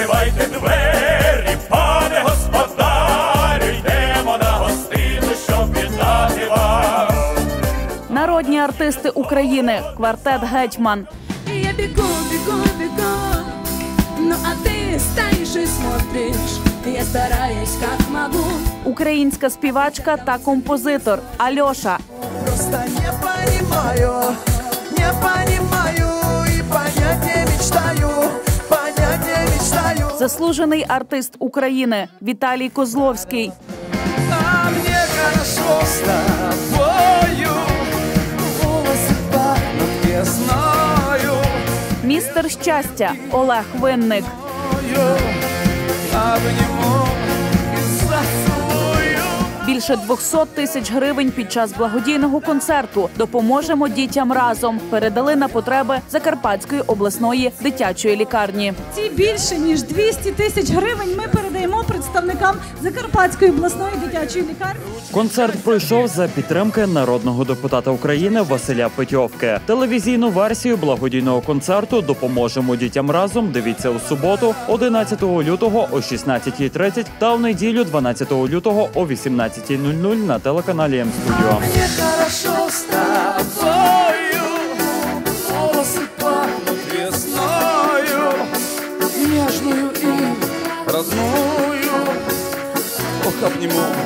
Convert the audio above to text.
Відкривайте двері, пане господарю, йдемо на гостину, щоб вітати вас. Народні артисти України, квартет «Гетьман». Я бегу, бегу, бегу, ну а ты стоишь и смотришь. Я стараюсь, как могу. Українська співачка та композитор Альоша. Просто не понимаю и понять не мечтаю. Заслужений артист України Віталій Козловський. А мне хорошо с тобою, волосы пахнут весною. Містер щастя Олег Винник. Обниму и зацелую. Більше 200 тисяч гривень під час благодійного концерту «Допоможемо дітям разом» передали на потреби Закарпатської обласної дитячої лікарні. Ці більше ніж 200 тисяч гривень ми передаємо представникам Закарпатської обласної дитячої лікарні. Концерт пройшов за підтримки народного депутата України Василя Петьовки. Телевізійну версію благодійного концерту «Допоможемо дітям разом» дивіться у суботу, 11 лютого о 16:30 та в неділю 12 лютого о 18:00 на телеканалі М-Студіо. Мне хорошо с тобою, волосы пахнут весною, нежную и родную. Ох, обниму